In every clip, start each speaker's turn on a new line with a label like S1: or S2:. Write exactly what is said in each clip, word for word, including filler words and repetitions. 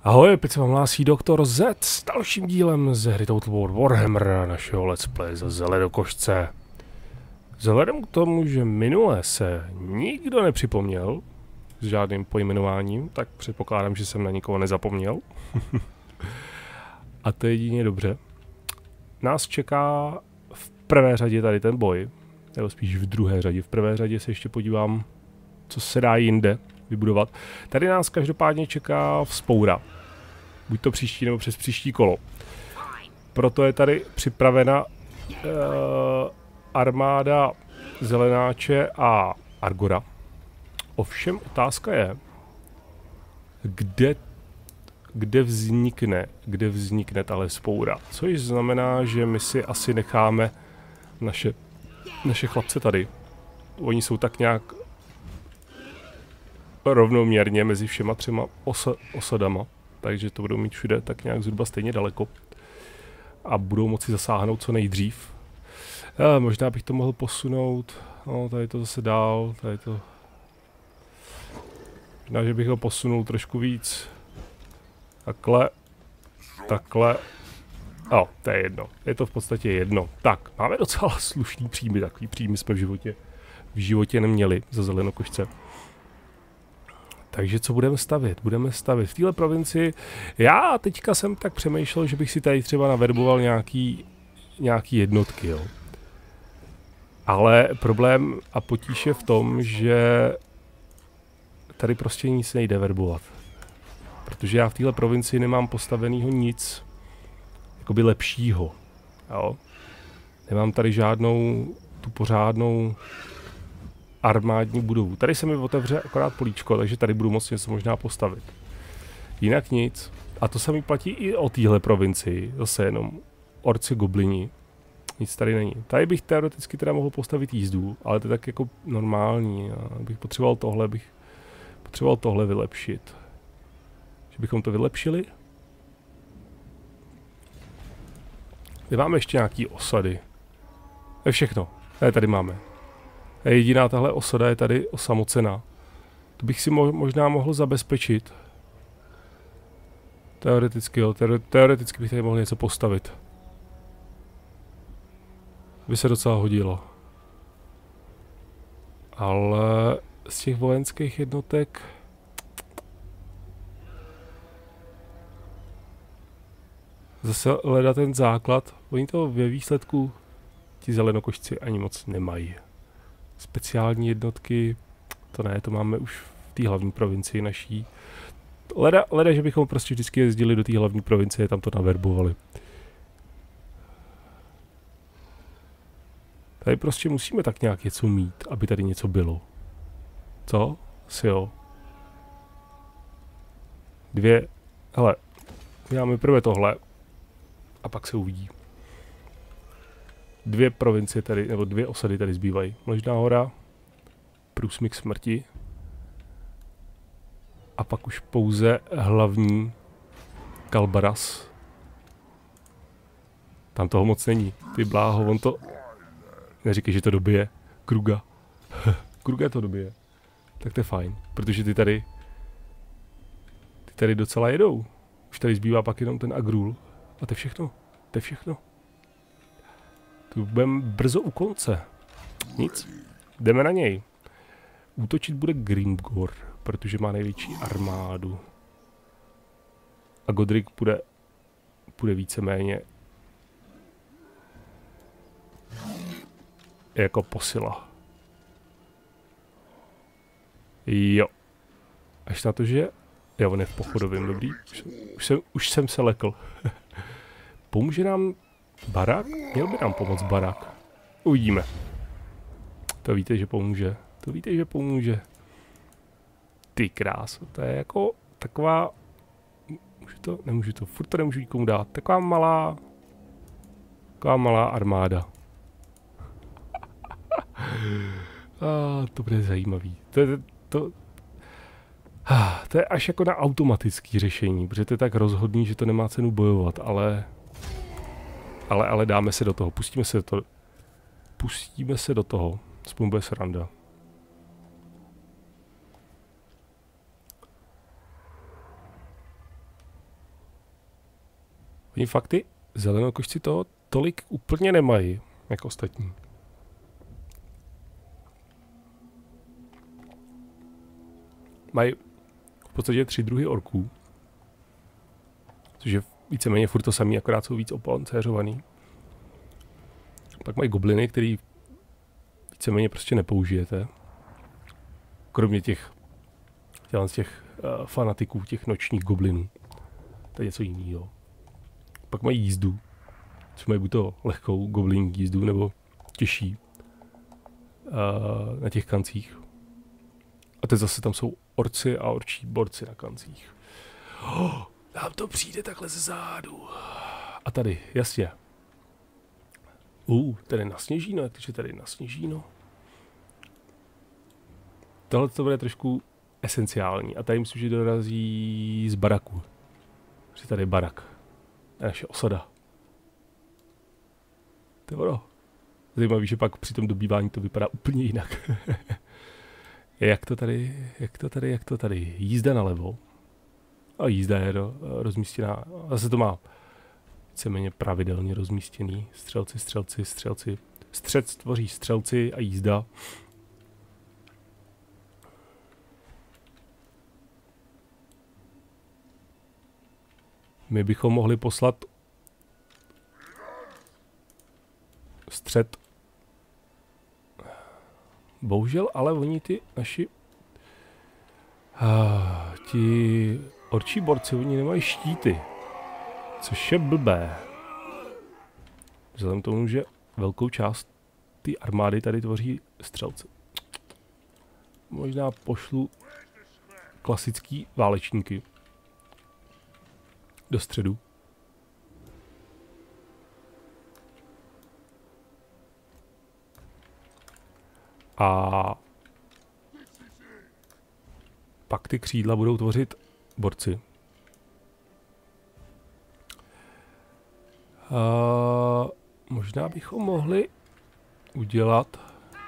S1: Ahoj, opět se vám hlásí doktor Z s dalším dílem ze hry Total War Warhammer, našeho let's play za Zeledokošce. Vzhledem k tomu, že minule se nikdo nepřipomněl s žádným pojmenováním, tak předpokládám, že jsem na nikoho nezapomněl. A to je jedině dobře. Nás čeká v prvé řadě tady ten boj, nebo spíš v druhé řadě. V prvé řadě se ještě podívám, co se dá jinde vybudovat. Tady nás každopádně čeká vzpoura. Buď to příští nebo přes příští kolo. Proto je tady připravena uh, armáda Zelenáče a Argora. Ovšem otázka je, kde, kde vznikne, kde vznikne tahle vzpoura. Což znamená, že my si asi necháme naše, naše chlapce tady. Oni jsou tak nějak rovnoměrně mezi všema třema osa, osadama. Takže to budou mít všude tak nějak zhruba stejně daleko. A budou moci zasáhnout co nejdřív. E, možná bych to mohl posunout. No, tady to zase dál. Tady to... Možná, že bych ho posunul trošku víc. Takhle. Takhle. O, to je jedno. Je to v podstatě jedno. Tak, máme docela slušný příjmy. Takový příjmy jsme v životě, v životě neměli za Zelenokošce. Takže co budeme stavět? Budeme stavět v téhle provincii. Já teďka jsem tak přemýšlel, že bych si tady třeba naverboval nějaký, nějaký jednotky, jo. Ale problém a potíž je v tom, že tady prostě nic nejde verbovat. Protože já v téhle provincii nemám postavenýho nic jakoby lepšího, jo. Nemám tady žádnou tu pořádnou armádní budovu. Tady se mi otevře akorát políčko, takže tady budu moct něco možná postavit. Jinak nic. A to se mi platí i o téhle provincii. Zase jenom orci, goblini. Nic tady není. Tady bych teoreticky teda mohl postavit jízdu, ale to je tak jako normální. Já bych potřeboval tohle, bych potřeboval tohle vylepšit. Že bychom to vylepšili. Kde máme ještě nějaký osady? To je všechno. Ne, tady máme. A jediná tahle osada je tady osamocená. To bych si mo možná mohl zabezpečit. Teoreticky jo, teore teoreticky bych tady mohl něco postavit. By se docela hodilo. Ale z těch vojenských jednotek... Zase hledat ten základ. Oni to ve výsledku ti zelenokošci ani moc nemají. Speciální jednotky, to ne, to máme už v té hlavní provincii naší. Leda, leda, že bychom prostě vždycky jezdili do té hlavní provincie, tam to naverbovali. Tady prostě musíme tak nějak něco mít, aby tady něco bylo. Co? Asi jo. Dvě, hele, uděláme prvé tohle a pak se uvidí. Dvě provincie tady, nebo dvě osady tady zbývají. Mlžná hora, průsmyk smrti a pak už pouze hlavní Kalbaras. Tam toho moc není. Ty bláho, on to... Neříkej, že to dobije. Kruga. Kruga to dobije. Tak to je fajn, protože ty tady... Ty tady docela jedou. Už tady zbývá pak jenom ten Agrul. A to je všechno. To je všechno. Tu budeme brzo u konce. Nic. Jdeme na něj. Útočit bude Grimgor, protože má největší armádu. A Godric bude, bude víceméně jako posila. Jo. Až na to, že... Jo, on je v pochodovém, dobrý. Už, už, jsem, už jsem se lekl. Pomůže nám barák? Měl by nám pomoct barák. Uvidíme. To víte, že pomůže. To víte, že pomůže. Ty kráso, to je jako taková... Můžu to? Nemůžu to. Furt to nemůžu nikomu dát. Taková malá... Taková malá armáda. A to bude zajímavý. To je to... To je až jako na automatické řešení, protože to je tak rozhodný, že to nemá cenu bojovat, ale... Ale, ale dáme se do toho, pustíme se do toho. Pustíme se do toho, aspoň bude sranda. Oni fakt ty zelenokošci toho tolik úplně nemají, jako ostatní. Mají v podstatě tři druhy orků, což je víceméně furt to samý, akorát jsou víc opancéřovaný. Pak mají gobliny, který víceméně prostě nepoužijete. Kromě těch, z těch uh, fanatiků, těch nočních goblinů. To je něco jiného. Pak mají jízdu, což mají buď to lehkou goblin jízdu, nebo těžší uh, na těch kancích. A teď zase tam jsou orci a orčí borci na kancích. Oh, nám to přijde takhle ze zádu. A tady, jasně. Uh, tady na sněžíno, jak to, že tady na sněžíno. Tohle to bude trošku esenciální. A tady myslím, že dorazí z baraku. Protože tady je barak. Naše osada. To je ono. Zajímavý, že pak při tom dobývání to vypadá úplně jinak. Jak to tady, jak to tady, jak to tady. Jízda nalevo. A jízda je do, rozmístěná. Zase to má víceméně pravidelně rozmístěný. Střelci, střelci, střelci. Střec tvoří střelci a jízda. My bychom mohli poslat střed. Bohužel, ale oni ty naši ah, ti orčí borci, oni nemají štíty. Což je blbé. Vzhledem k tomu, že velkou část té armády tady tvoří střelci. Možná pošlu klasický válečníky do středu. A pak ty křídla budou tvořit borci. A možná bychom mohli udělat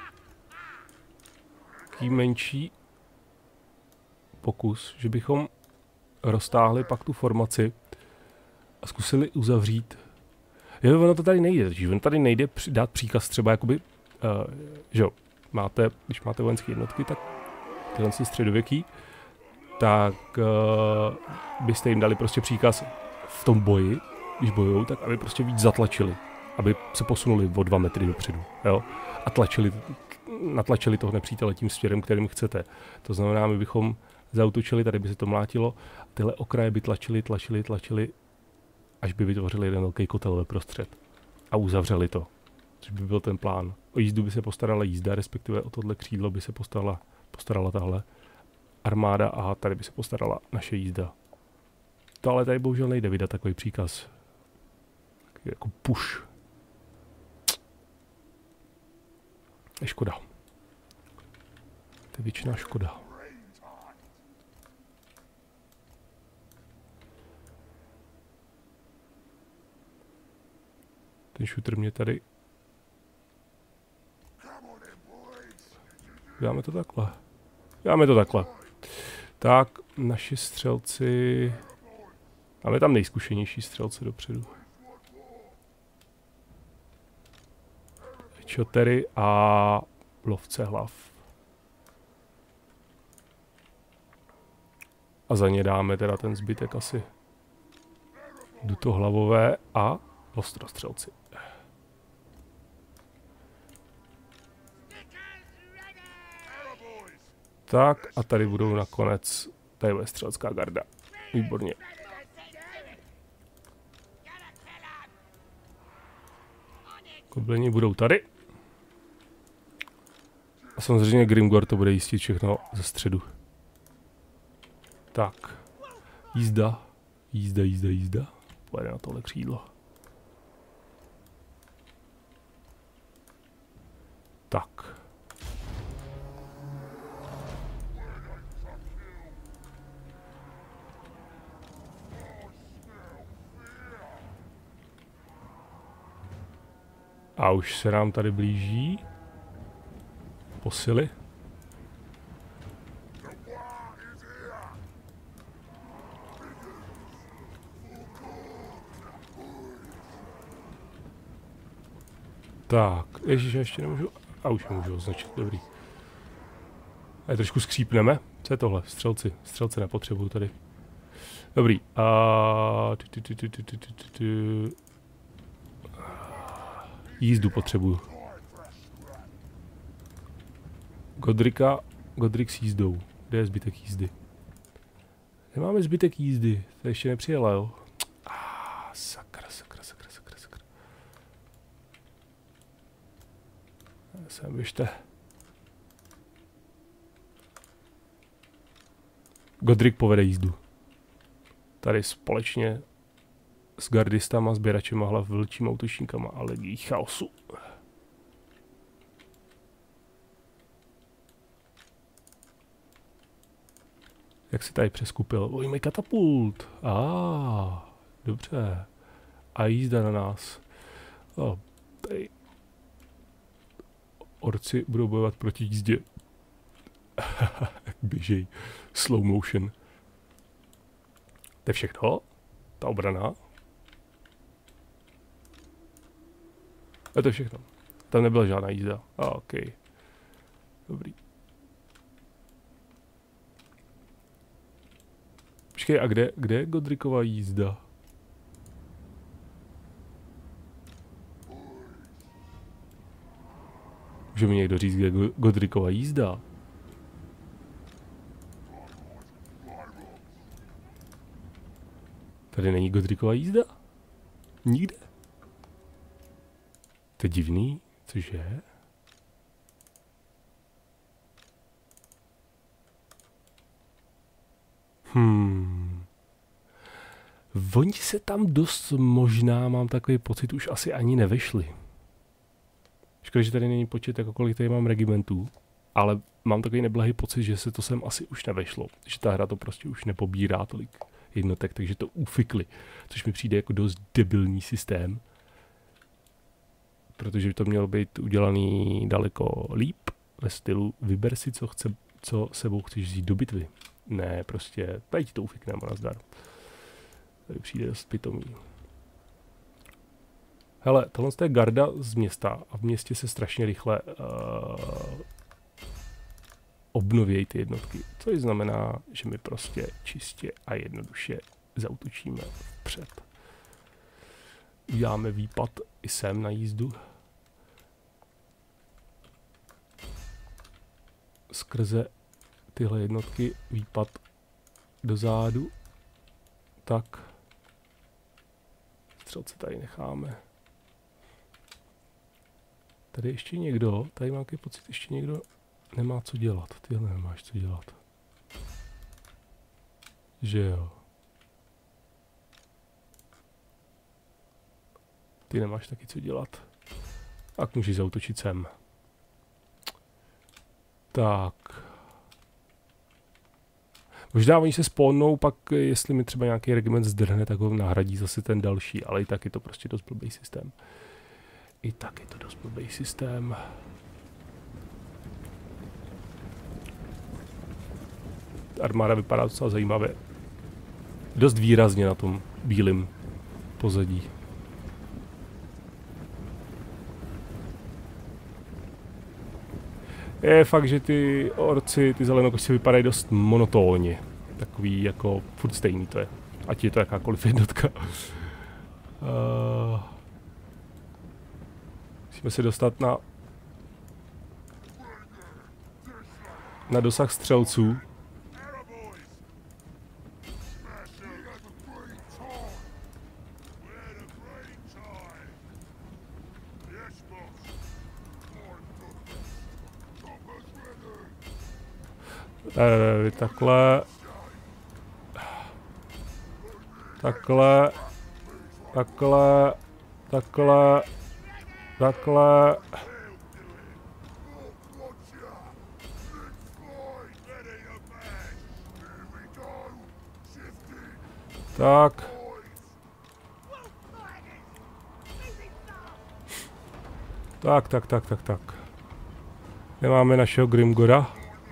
S1: taký menší pokus, že bychom roztáhli pak tu formaci a zkusili uzavřít. Jo, ono to tady nejde, takže ono tady nejde dát příkaz třeba jakoby, uh, že jo, máte, když máte vojenské jednotky, tak tyhle si středověký, tak uh, byste jim dali prostě příkaz v tom boji, když bojujou, tak aby prostě víc zatlačili, aby se posunuli o dva metry dopředu, jo, a tlačili, natlačili toho nepřítele tím směrem, kterým chcete. To znamená, my bychom zaútočili, tady by se to mlátilo, a tyhle okraje by tlačili, tlačili, tlačili, až by vytvořili jeden velký kotel ve prostřed a uzavřeli to, což by byl ten plán. O jízdu by se postarala jízda, respektive o tohle křídlo by se postarala, postarala tahle armáda a tady by se postarala naše jízda. To ale tady bohužel nejde vydat takový příkaz. Takový jako push. Je škoda. To je většiná škoda. Ten shooter mě tady... Dáme to takhle. Dáme to takhle. Tak, naši střelci... Máme tam nejzkušenější střelci dopředu. Čotery a lovce hlav. A za ně dáme teda ten zbytek asi dutohlavové a ostrostřelci. Tak a tady budou nakonec, tady bude střelecká garda. Výborně. Goblini budou tady. A samozřejmě Grimgor to bude jistit všechno ze středu. Tak. Jízda. Jízda, jízda, jízda. Pojede na tohle křídlo. Tak. A už se nám tady blíží posily. Tak, ježiš, já ještě nemůžu. A už můžu označit, dobrý. A trošku skřípneme. Co je tohle? Střelci. Střelce nepotřebuju tady. Dobrý. A... Jízdu potřebuju. Godrika. Godrik s jízdou. Kde je zbytek jízdy? Nemáme zbytek jízdy. To ještě nepřijela, jo? Ah, sakra, sakra, sakra, sakra, sakra. Sem běžte. Godrik povede jízdu. Tady společně s gardistama, sběračema hlav, vlčíma útočníkama a legií chaosu. Jak se tady přeskupil? Oj, mají katapult. A, ah, dobře. A jízda na nás. Oh, tady. Orci budou bojovat proti jízdě. Jak běžej. Slow motion. To je všechno? Ta obrana? A to je všechno. Tam nebyla žádná jízda. A, ah, ok. Dobrý. Počkej, a kde, kde je Godriková jízda? Může mi někdo říct, kde je Godriková jízda? Tady není Godriková jízda? Nikde? To je divný, cože? Hmm. Oni se tam dost možná, mám takový pocit, už asi ani nevešli. Škoda, že tady není počet, jako kolik tady mám regimentů, ale mám takový neblahý pocit, že se to sem asi už nevešlo. Že ta hra to prostě už nepobírá tolik jednotek, takže to ufikli. Což mi přijde jako dost debilní systém. Protože by to mělo být udělaný daleko líp, ve stylu vyber si, co, chce, co sebou chceš vzít do bitvy. Ne, prostě, tady ti to ufikneme, nazdar. Tady přijde dost pitomý. Hele, tohle je garda z města a v městě se strašně rychle uh, obnovějí ty jednotky. Což znamená, že my prostě čistě a jednoduše zaútočíme vpřed. Uděláme výpad i sem na jízdu. Skrze tyhle jednotky výpad do zádu. Tak. Střelce tady necháme. Tady ještě někdo, tady mám takový pocit, ještě někdo nemá co dělat. Tyhle nemáš co dělat. Že jo. Ty nemáš taky co dělat. Tak můžeš zaútočit sem. Tak. Možná oni se spawnou, pak jestli mi třeba nějaký regiment zdrhne, tak ho nahradí zase ten další, ale i tak je to prostě dost blbý systém. I tak je to dost blbý systém. Armáda vypadá docela zajímavě. Dost výrazně na tom bílém pozadí. Je fakt, že ty orci, ty zelenokošci vypadají dost monotónně. Takový jako furt stejný to je. Ať je to jakákoliv jednotka. Uh, musíme se dostat na na dosah střelců. Tady, takhle. Takhle. Takhle. Takhle. Takhle. Tak. Tak, tak, tak, tak, tak. Nemáme našeho Grimgora.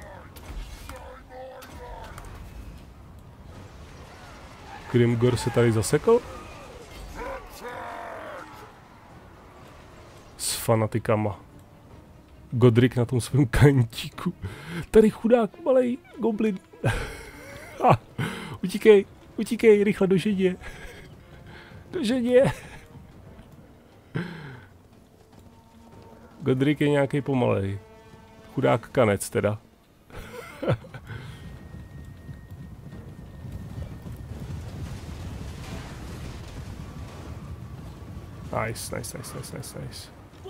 S1: Grimgor se tady zasekl. S fanatikama. Godric na tom svém kantíku. Tady chudák, malej goblin. Utíkej, utíkej, rychle do ženě. Do ženě. Godric je nějaký pomalej. Chudák kanec teda. Nice, nice, nice, nice, nice, nice.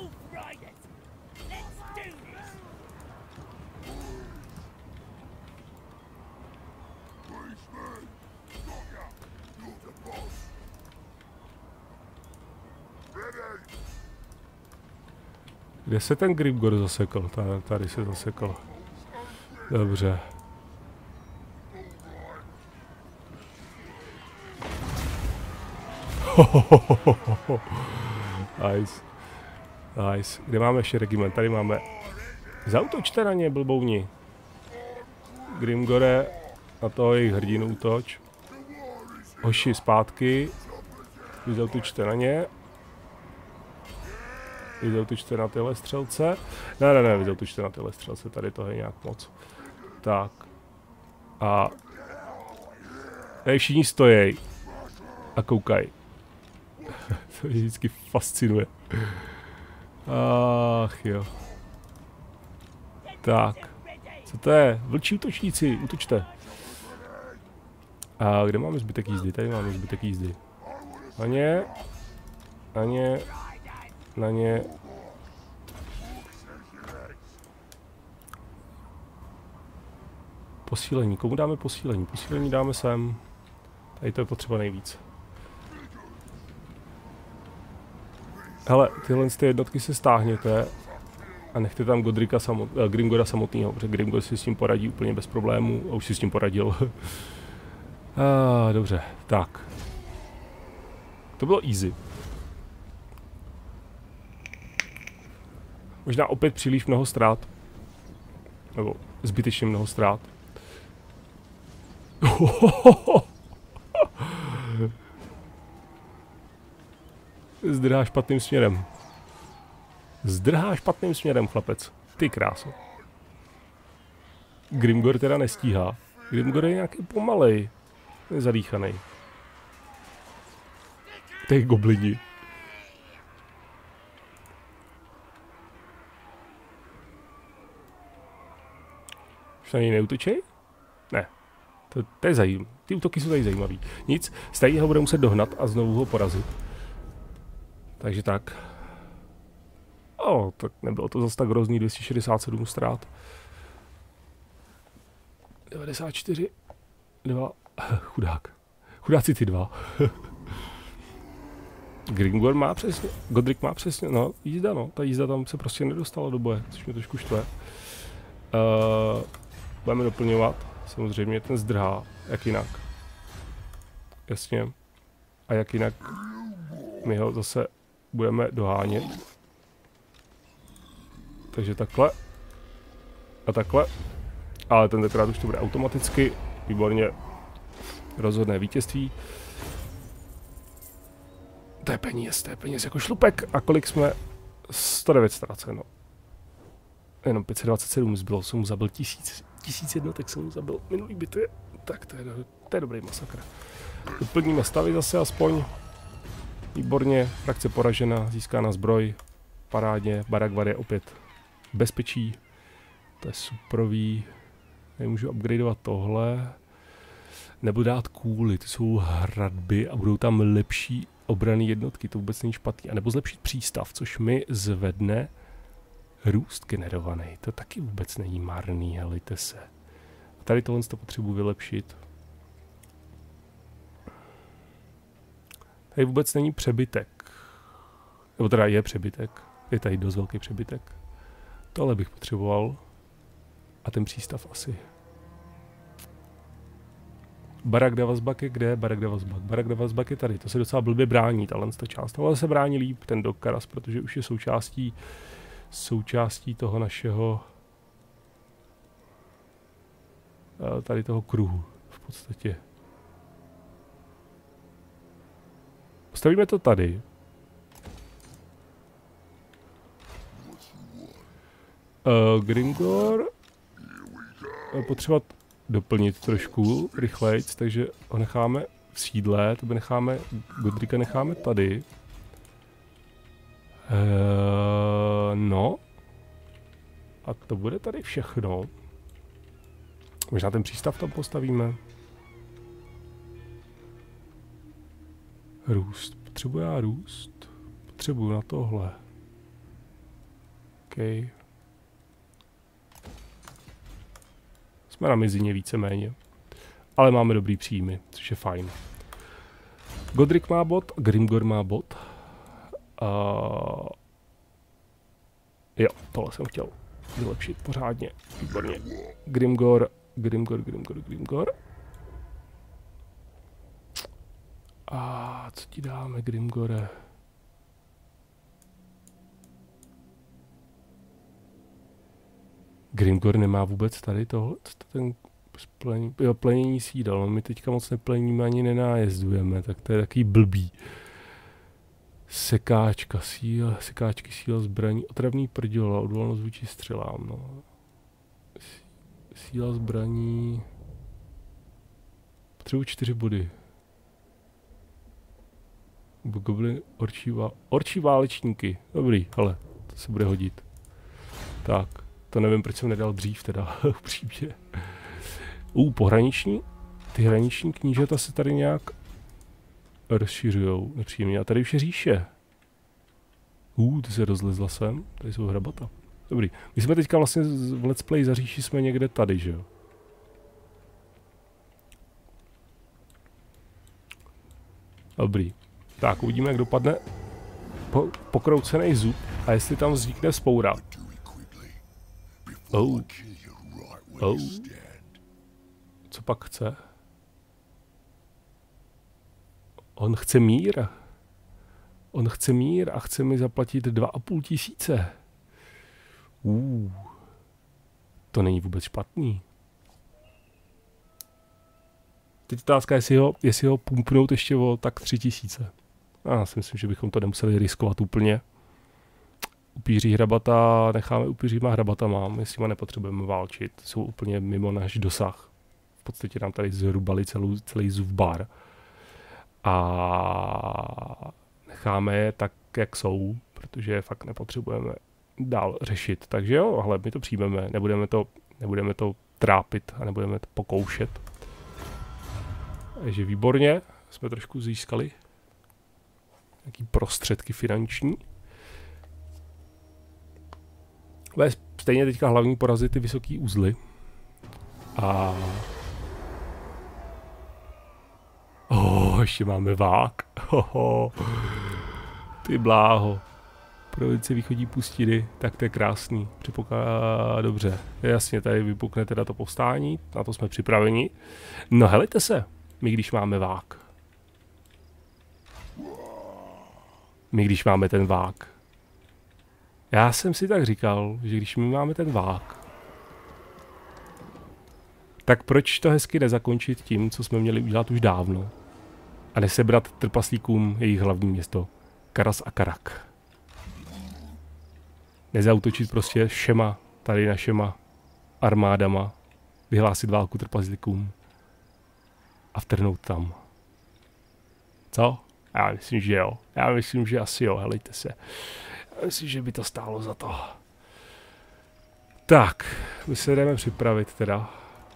S1: Kde se ten Grimgor zasekl? Tady se zasekl. Dobře. Nice. Nice. Kde máme ještě regiment? Tady máme... Zautočte na ně, blbouni. Grimgore, na toho jejich hrdinu útoč. Hoši, zpátky. Vy zautočte na ně. Vy zautočte na tyhle střelce. Ne, ne, ne, vy zautočte na tyhle střelce, tady toho je nějak moc. Tak. A... Tady všichni stojí. A koukají. To mě vždycky fascinuje. Ach jo. Tak. Co to je? Vlčí útočníci, útočte. A kde máme zbytek jízdy? Tady máme zbytek jízdy. Na ně. Na ně. Na ně. Posílení. Komu dáme posílení? Posílení dáme sem. Tady to je potřeba nejvíc. Hele, tyhle ty jednotky se stáhněte a nechte tam Godrika samot, uh, Grimgora samotného, protože Grimgor si s tím poradí úplně bez problémů a už si s tím poradil. ah, dobře, tak. To bylo easy. Možná opět příliš mnoho ztrát. Nebo zbytečně mnoho ztrát. Zdrhá špatným směrem. Zdrhá špatným směrem, chlapec. Ty kráso. Grimgor teda nestíhá. Grimgor je nějaký pomalej. Je zadýchanej. Ty goblini. Už na něj neútočej? Ne. To, to je zajímavé. Ty útoky jsou tady zajímavý. Nic, stejně ho bude muset dohnat a znovu ho porazit. Takže tak. O, tak nebylo to zase tak hrozný, dvě stě šedesát sedm ztrát. devadesát čtyři. Dva. Chudák. Chudáci ty dva. Grimgor má přesně, Godric má přesně, no jízda no, ta jízda tam se prostě nedostala do boje, což mě trošku štve. Uh, budeme doplňovat, samozřejmě ten zdrhá, jak jinak. Jasně. A jak jinak my ho zase budeme dohánět. Takže takhle. A takhle. Ale tentokrát už to bude automaticky. Výborně. Rozhodné vítězství. To je peněz, to je peněz jako šlupek. A kolik jsme? sto devět ztraceno. Jenom pět set dvacet sedm zbylo, jsem mu zabil tisíc. Tisíc jednotek jsem mu zabil minulý bitvě. Tak to je, to je dobrý masakr. Doplníme stavy zase aspoň. Výborně, frakce poražena, získána zbroj. Parádně, Baragvar je opět bezpečí. To je superový. Nemůžu upgradeovat tohle. Nebo dát kůly, ty jsou hradby a budou tam lepší obranné jednotky, to vůbec není špatný. A nebo zlepšit přístav, což mi zvedne růst generovaný. To taky vůbec není marný, helejte se. A tady tohle to potřebuji vylepšit. Tady vůbec není přebytek. Nebo teda je přebytek. Je tady dost velký přebytek. Tohle bych potřeboval. A ten přístav asi. Barak Davazbak je kde? Barak Davazbak. Barak Davazbak je tady. To se docela blbě brání, tahle část. Ale se brání líp ten Dokkaras, protože už je součástí součástí toho našeho tady toho kruhu v podstatě. Postavíme to tady. Uh, Grimgor potřeba doplnit trošku rychlejc, takže ho necháme v sídle, to by necháme, Godrika necháme tady. Uh, no. A to bude tady všechno. Možná ten přístav tam postavíme. Růst. Potřebuji já růst? Potřebuji na tohle. OK. Jsme na mizině víceméně. Ale máme dobrý příjmy, což je fajn. Godric má bod, Grimgor má bod. Uh, jo, tohle jsem chtěl vylepšit pořádně. Výborně. Grimgor, Grimgor, Grimgor, Grimgor. A co ti dáme, Grimgore? Grimgor nemá vůbec tady tohle, ten splení, jo, plenění sídel, no my teďka moc nepleníme ani nenájezdujeme, tak to je takový blbý. Sekáčka, síla, sekáčky, síla zbraní, otravný prděla, odolnost vůči střelám, no. Síla zbraní... Potřebuji čtyři body. Goblin, orčí, vá... orčí válečníky, dobrý, ale to se bude hodit. Tak, to nevím, proč jsem nedal dřív teda, upřímně. U, pohraniční, ty hraniční knížata se tady nějak rozšiřujou, nepříjemně. A tady už je říše. Uh, ty se rozlezla sem, tady jsou hrabata. Dobrý, my jsme teďka vlastně v Let's Play za říši jsme někde tady, že jo? Dobrý. Tak, uvidíme, jak dopadne po, pokroucený zub a jestli tam vznikne vzpoura. Oh. Oh. Co pak chce? On chce mír. On chce mír a chce mi zaplatit dva a půl tisíce. Uh. To není vůbec špatný. Teď otázka, jestli ho, jestli ho pumpnout ještě o tak tři tisíce. Já si myslím, že bychom to nemuseli riskovat úplně. Upíří hrabata, necháme upíříma hrabatama, my s nima nepotřebujeme válčit, jsou úplně mimo náš dosah. V podstatě nám tady zhrubali celou, celý zubbar. A necháme je tak, jak jsou, protože je fakt nepotřebujeme dál řešit. Takže jo, ale my to přijmeme, nebudeme to, nebudeme to trápit a nebudeme to pokoušet. Takže výborně, jsme trošku získali nějaký prostředky finanční. Ale stejně teďka hlavní porazit ty vysoký uzly. A... Oh, ještě máme vák. Hoho. Ty bláho. Provincie východní pustiny, tak to je krásný. Připoká... Dobře, jasně, tady vypukne teda to povstání, na to jsme připraveni. No helejte se, my když máme vák. My když máme ten vák. Já jsem si tak říkal, že když my máme ten vák, tak proč to hezky nezakončit tím, co jsme měli udělat už dávno? A nesebrat trpaslíkům jejich hlavní město, Karas a Karak. Nezautočit prostě všema, tady našema armádama, vyhlásit válku trpaslíkům a vtrhnout tam. Co? Já myslím, že jo. Já myslím, že asi jo, helejte se. Já myslím, že by to stálo za to. Tak, my se jdeme připravit teda.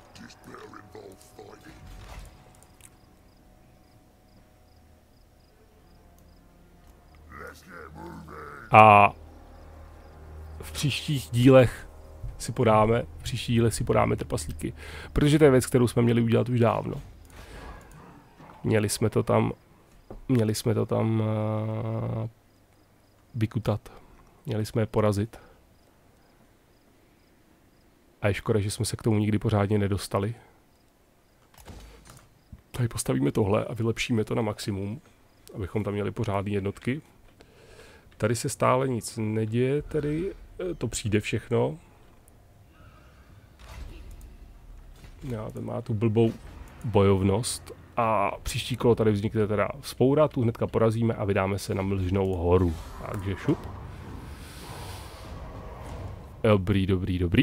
S1: A v příštích dílech si podáme, v příštích dílech si podáme trpaslíky. Protože to je věc, kterou jsme měli udělat už dávno. Měli jsme to tam, měli jsme to tam uh, vykutat. Měli jsme je porazit. A je škoda, že jsme se k tomu nikdy pořádně nedostali. Tady postavíme tohle a vylepšíme to na maximum, abychom tam měli pořádné jednotky. Tady se stále nic neděje, tedy to přijde všechno. Já, ten má tu blbou bojovnost. A příští kolo tady vznikne teda vzpoura, tu hnedka porazíme a vydáme se na Mlžnou horu. Takže šup. Dobrý, dobrý, dobrý.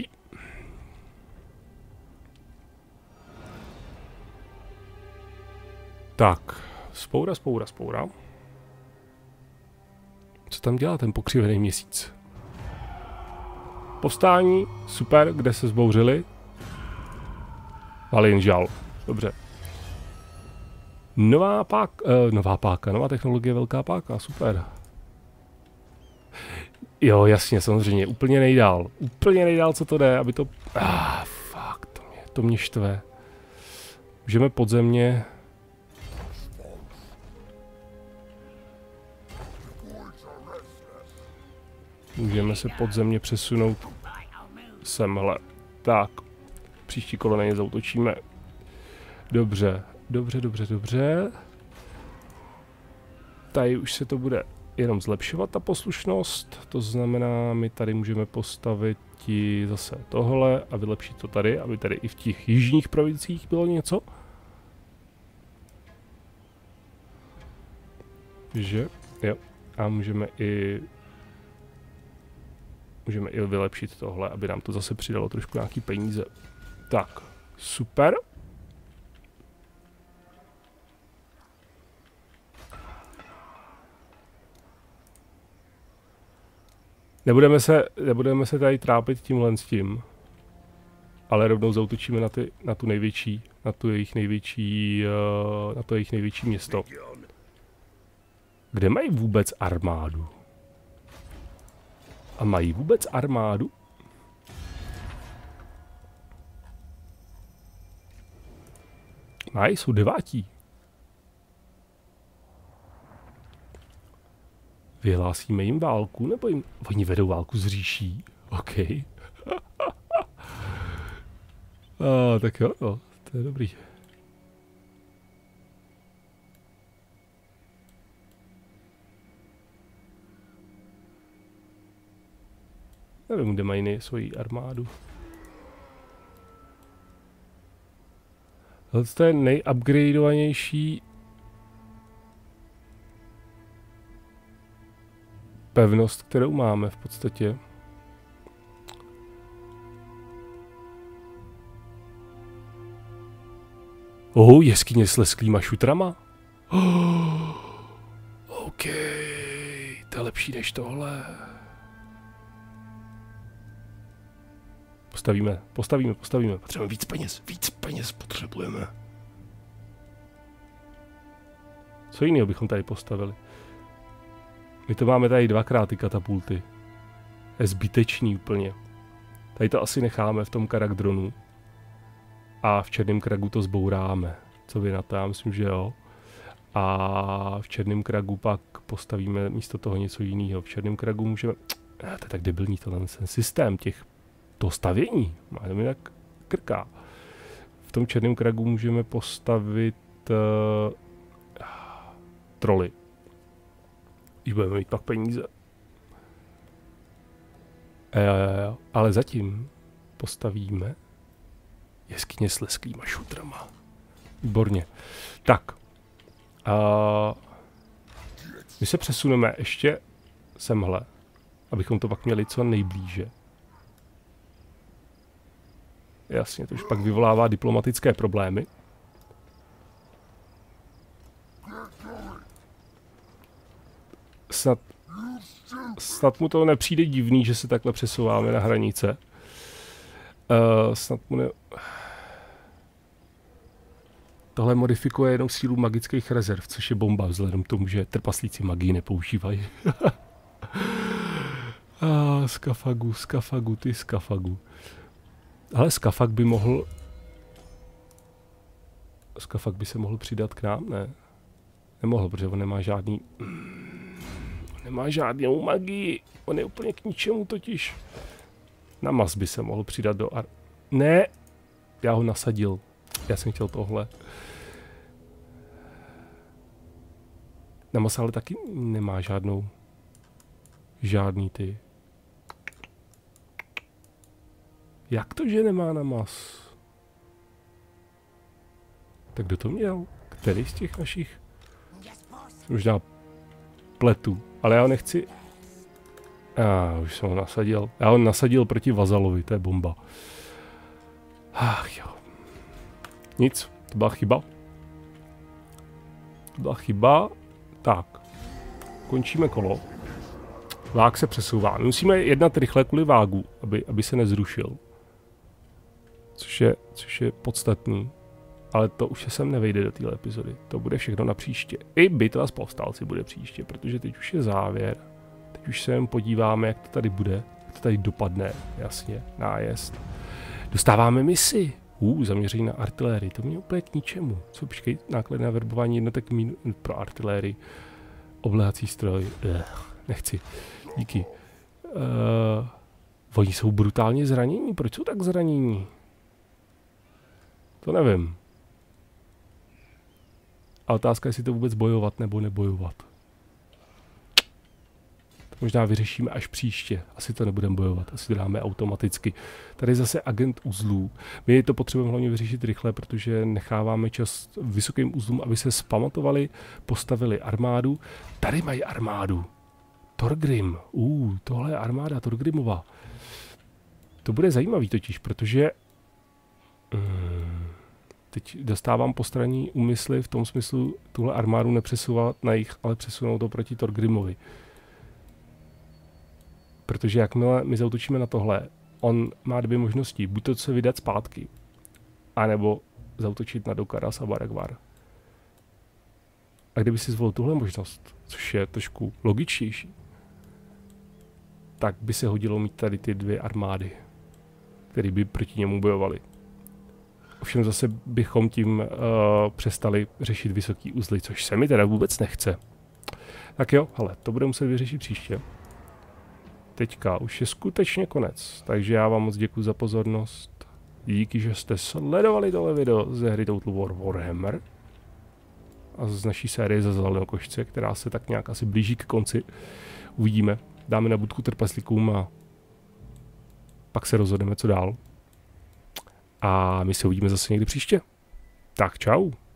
S1: Tak, spoura, spoura, spoura. Co tam dělá ten pokřivený měsíc? Povstání, super, kde se zbouřili? Ale jen žal, dobře. Nová páka, uh, nová páka, nová technologie, velká páka, super. Jo, jasně, samozřejmě, úplně nejdál. Úplně nejdál, co to jde, aby to... Ah, fuck, to mě, to mě štve. Můžeme podzemně... Můžeme se podzemně přesunout semhle. Tak, příští kolo na ně zautočíme. Dobře, dobře, dobře, dobře. Tady už se to bude jenom zlepšovat, ta poslušnost. To znamená, my tady můžeme postavit ti zase tohle a vylepšit to tady, aby tady i v těch jižních provinciích bylo něco. Že, jo. A můžeme i Můžeme i vylepšit tohle, aby nám to zase přidalo trošku nějaký peníze. Tak, super. Nebudeme se, nebudeme se tady trápit tímhle s tím, ale rovnou zautočíme na, ty, na tu největší, na tu jejich největší, uh, na to jejich největší město. Kde mají vůbec armádu? A mají vůbec armádu? Mají, jsou devátí. Vyhlásíme jim válku, nebo jim... Oni vedou válku s říší. OK. A, tak jo, no, to je dobrý. Nevím, kde mají svoji armádu. To je nejupgradeovanější pevnost, kterou máme v podstatě. Oh, jeskyně s lesklýma šutrama. Oh, OK, to je lepší než tohle. Postavíme, postavíme, postavíme. Potřebujeme víc peněz, víc peněz potřebujeme. Co jiného bychom tady postavili? My to máme tady dvakrát ty katapulty. Je zbytečný úplně. Tady to asi necháme v tom Karakdronu. A v Černém Kragu to zbouráme. Co vy na to? Já myslím, že jo. A v Černém Kragu pak postavíme místo toho něco jiného. V Černém Kragu můžeme... To je tak debilní tenhle systém těch... To stavění. Má to mi tak krká. V tom Černém Kragu můžeme postavit... Uh, troly. Když budeme mít pak peníze. E, ale zatím postavíme jeskyně s lesklýma šutrama. Výborně. Tak. A my se přesuneme ještě semhle, abychom to pak měli co nejblíže. Jasně, to už pak vyvolává diplomatické problémy. Snad, snad mu to nepřijde divný, že se takhle přesouváme na hranice. Uh, snad mu ne... Tohle modifikuje jenom sílu magických rezerv, což je bomba vzhledem k tomu, že trpaslíci magii nepoužívají. ah, skafagu, skafagu, ty skafagu. Ale skafag by mohl... Skafag by se mohl přidat k nám, ne? Nemohl, protože on nemá žádný... On nemá žádnou magii. On je úplně k ničemu totiž. Namas by se mohl přidat do ar... Ne! Já ho nasadil. Já jsem chtěl tohle. Namas ale taky nemá žádnou... Žádný ty... Jak to, že nemá Namas? Tak kdo to měl? Který z těch našich? Možná pletu. Ale já ho nechci... Já už jsem ho nasadil. Já ho nasadil proti Vazalovi, to je bomba. Ach jo. Nic, to byla chyba. To byla chyba. Tak. Končíme kolo. Váh se přesouvá. My musíme jednat rychle kvůli vágu, aby, aby se nezrušil. Což je, což je podstatný. Ale to už se sem nevejde do téhle epizody. To bude všechno na příště. I bitva s povstalci bude příště, protože teď už je závěr. Teď už se jen podíváme, jak to tady bude. Jak to tady dopadne. Jasně, nájezd. Dostáváme misi. Uh, zaměření na artilérii. To mě úplně k ničemu. Co, počkej, náklady na verbování jednotek mín pro artilérii. Obléhací stroj. Ech, nechci. Díky. Uh, oni jsou brutálně zranění. Proč jsou tak zranění? To nevím. A otázka je, jestli to vůbec bojovat nebo nebojovat. To možná vyřešíme až příště. Asi to nebudeme bojovat, asi to dáme automaticky. Tady je zase agent uzlů. My to potřebujeme hlavně vyřešit rychle, protože necháváme čas vysokým uzlům, aby se zpamatovali, postavili armádu. Tady mají armádu. Torgrim. Uh, tohle je armáda Torgrimova. To bude zajímavý totiž, protože... Hmm, teď dostávám postranní úmysly v tom smyslu tuhle armádu nepřesouvat na jich, ale přesunout to proti Torgrimovi. Protože jakmile my zautočíme na tohle, on má dvě možnosti. Buď to se vydat zpátky, anebo zautočit na Dokaras a Barakvar. A kdyby si zvolil tuhle možnost, což je trošku logičtější, tak by se hodilo mít tady ty dvě armády, které by proti němu bojovaly. Ovšem zase bychom tím uh, přestali řešit vysoký uzly, což se mi teda vůbec nechce. Tak jo, hele, to budeme muset vyřešit příště. Teďka už je skutečně konec, takže já vám moc děkuji za pozornost. Díky, že jste sledovali tohle video ze hry Total War Warhammer a z naší série ze Zeleného košce, která se tak nějak asi blíží k konci. Uvidíme, dáme na budku trpaslíkům a pak se rozhodneme, co dál. A my se uvidíme zase někdy příště. Tak čau.